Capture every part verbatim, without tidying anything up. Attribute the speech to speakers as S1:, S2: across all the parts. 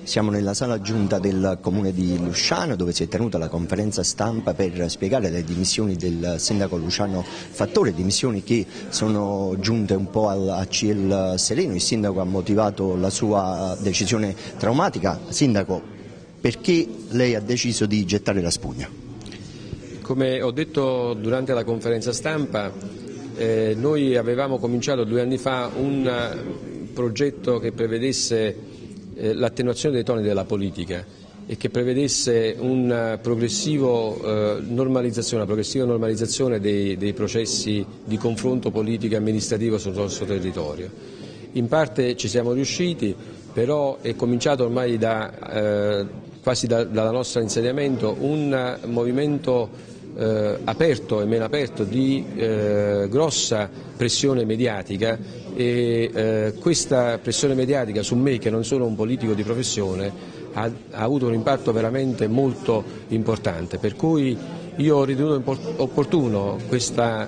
S1: Siamo nella sala giunta del Comune di Lusciano, dove si è tenuta la conferenza stampa per spiegare le dimissioni del sindaco Luciano Fattore, dimissioni che sono giunte un po' a ciel sereno. Il sindaco ha motivato la sua decisione traumatica. Sindaco, perché lei ha deciso di gettare la spugna?
S2: Come ho detto durante la conferenza stampa, eh, noi avevamo cominciato due anni fa un progetto che prevedesse l'attenuazione dei toni della politica e che prevedesse un progressivo, eh, normalizzazione, una progressiva normalizzazione dei, dei processi di confronto politico e amministrativo sul nostro territorio. In parte ci siamo riusciti, però è cominciato ormai da, eh, quasi da, dal nostro insediamento un movimento Eh, aperto e meno aperto di eh, grossa pressione mediatica e eh, questa pressione mediatica su me, che non sono un politico di professione, ha, ha avuto un impatto veramente molto importante, per cui io ho ritenuto opportuno questo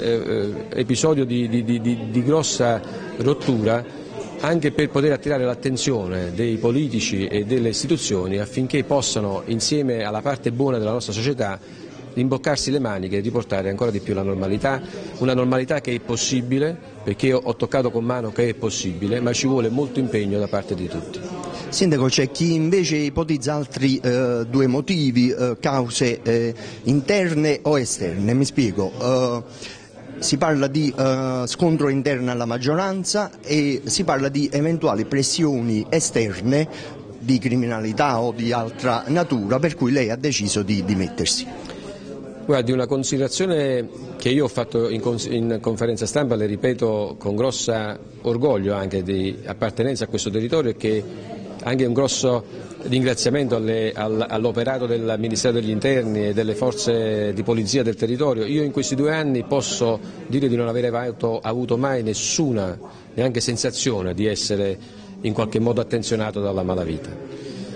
S2: eh, episodio di, di, di, di grossa rottura, anche per poter attirare l'attenzione dei politici e delle istituzioni affinché possano, insieme alla parte buona della nostra società, imboccarsi le maniche e riportare ancora di più la normalità, una normalità che è possibile, perché ho toccato con mano che è possibile, ma ci vuole molto impegno da parte di tutti.
S1: Sindaco, c'è chi invece ipotizza altri eh, due motivi, eh, cause eh, interne o esterne, mi spiego. Eh, si parla di eh, scontro interno alla maggioranza e si parla di eventuali pressioni esterne di criminalità o di altra natura, per cui lei ha deciso di dimettersi.
S2: Guardi, una considerazione che io ho fatto in, in conferenza stampa, le ripeto con grosso orgoglio anche di appartenenza a questo territorio, e che anche un grosso ringraziamento alle, all, all'operato del Ministero degli Interni e delle forze di polizia del territorio. Io in questi due anni posso dire di non aver avuto, avuto mai nessuna, neanche sensazione di essere in qualche modo attenzionato dalla malavita.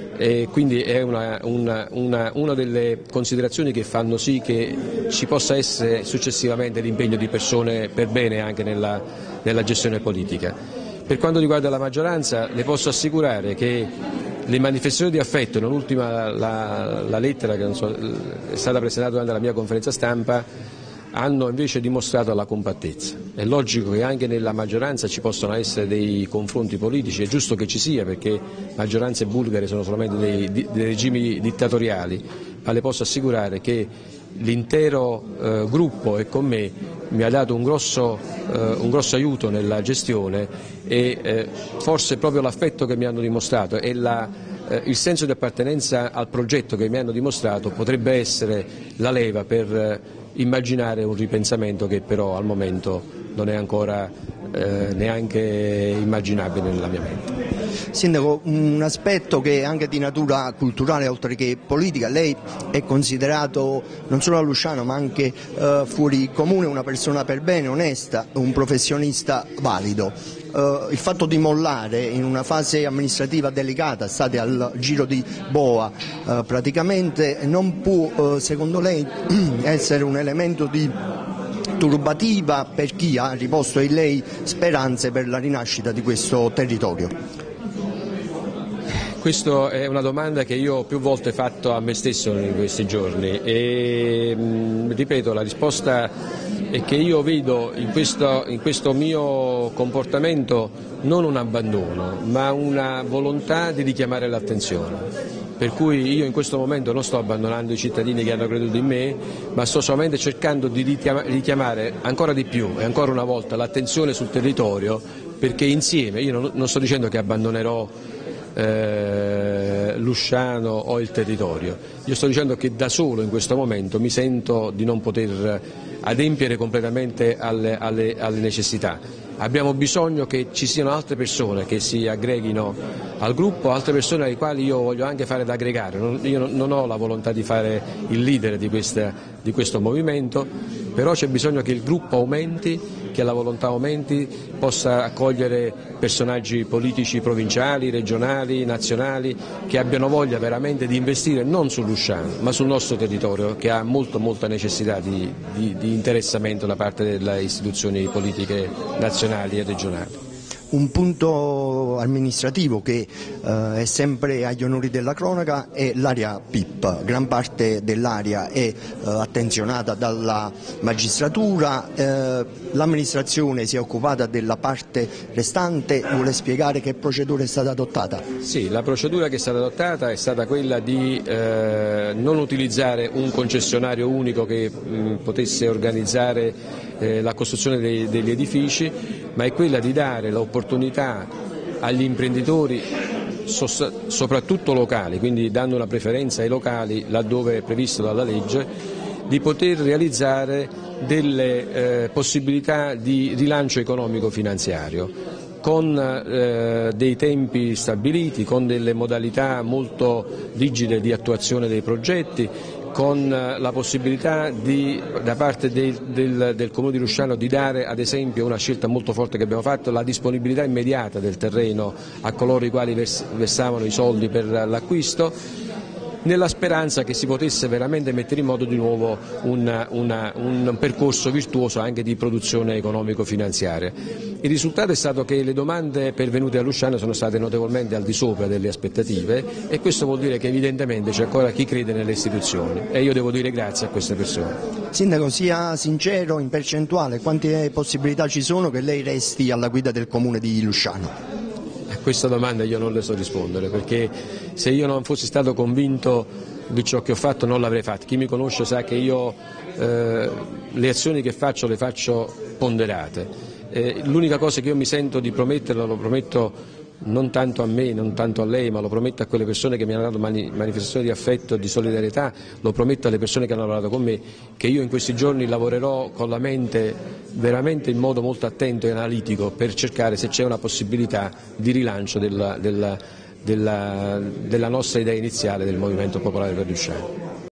S2: E quindi è una, una, una, una delle considerazioni che fanno sì che ci possa essere successivamente l'impegno di persone per bene anche nella, nella gestione politica. Per quanto riguarda la maggioranza, le posso assicurare che le manifestazioni di affetto, non ultima la, la lettera che non so, è stata presentata durante la mia conferenza stampa, hanno invece dimostrato la compattezza. È logico che anche nella maggioranza ci possano essere dei confronti politici, è giusto che ci sia, perché maggioranze bulgare sono solamente dei, dei regimi dittatoriali, ma le posso assicurare che l'intero eh, gruppo e con me mi ha dato un grosso, eh, un grosso aiuto nella gestione e eh, forse proprio l'affetto che mi hanno dimostrato e la, eh, il senso di appartenenza al progetto che mi hanno dimostrato potrebbe essere la leva per eh, immaginare un ripensamento che però al momento non è ancora eh, neanche immaginabile nella mia mente.
S1: Sindaco, un aspetto che è anche di natura culturale oltre che politica, lei è considerato non solo a Lusciano ma anche eh, fuori comune una persona per bene, onesta, un professionista valido. Uh, il fatto di mollare in una fase amministrativa delicata, state al giro di boa, uh, praticamente non può, uh, secondo lei, essere un elemento di turbativa per chi ha riposto in lei speranze per la rinascita di questo territorio?
S2: Questa è una domanda che io ho più volte fatto a me stesso in questi giorni e mh, ripeto, la risposta è che io vedo in questo, in questo mio comportamento non un abbandono, ma una volontà di richiamare l'attenzione. Per cui io in questo momento non sto abbandonando i cittadini che hanno creduto in me, ma sto solamente cercando di richiamare ancora di più e ancora una volta l'attenzione sul territorio, perché insieme, io non sto dicendo che abbandonerò Eh, Lusciano o il territorio, io sto dicendo che da solo in questo momento mi sento di non poter adempiere completamente alle, alle, alle necessità. Abbiamo bisogno che ci siano altre persone che si aggreghino al gruppo, altre persone alle quali io voglio anche fare da aggregare. Non, io non, non ho la volontà di fare il leader di, questa, di questo movimento, però c'è bisogno che il gruppo aumenti, che la volontà aumenti, possa accogliere personaggi politici provinciali, regionali, nazionali, che abbiano voglia veramente di investire non su Lusciano, ma sul nostro territorio, che ha molto, molta necessità di, di, di interessamento da parte delle istituzioni politiche nazionali e regionali.
S1: un punto amministrativo che eh, è sempre agli onori della cronaca è l'area P I P. Gran parte dell'area è eh, attenzionata dalla magistratura, eh, l'amministrazione si è occupata della parte restante. Vuole spiegare che procedura è stata adottata?
S2: Sì, la procedura che è stata adottata è stata quella di eh, non utilizzare un concessionario unico che mh, potesse organizzare eh, la costruzione dei, degli edifici, ma è quella di dare l'opportunità agli imprenditori, soprattutto locali, quindi dando una preferenza ai locali laddove è previsto dalla legge, di poter realizzare delle eh, possibilità di rilancio economico-finanziario con eh, dei tempi stabiliti, con delle modalità molto rigide di attuazione dei progetti, con la possibilità di, da parte del, del, del Comune di Lusciano di dare ad esempio una scelta molto forte che abbiamo fatto, la disponibilità immediata del terreno a coloro i quali vers, versavano i soldi per l'acquisto, nella speranza che si potesse veramente mettere in moto di nuovo una, una, un percorso virtuoso anche di produzione economico-finanziaria. Il risultato è stato che le domande pervenute a Lusciano sono state notevolmente al di sopra delle aspettative e questo vuol dire che evidentemente c'è ancora chi crede nelle istituzioni e io devo dire grazie a queste persone.
S1: Sindaco, sia sincero, in percentuale, quante possibilità ci sono che lei resti alla guida del Comune di Lusciano?
S2: A questa domanda io non le so rispondere, perché se io non fossi stato convinto di ciò che ho fatto non l'avrei fatto. Chi mi conosce sa che io eh, le azioni che faccio le faccio ponderate. Eh, l'unica cosa che io mi sento di prometterla, lo prometto non tanto a me, non tanto a lei, ma lo prometto a quelle persone che mi hanno dato mani, manifestazioni di affetto e di solidarietà, lo prometto alle persone che hanno lavorato con me, che io in questi giorni lavorerò con la mente veramente in modo molto attento e analitico per cercare se c'è una possibilità di rilancio della, della, della, della nostra idea iniziale del Movimento Popolare per Lusciano.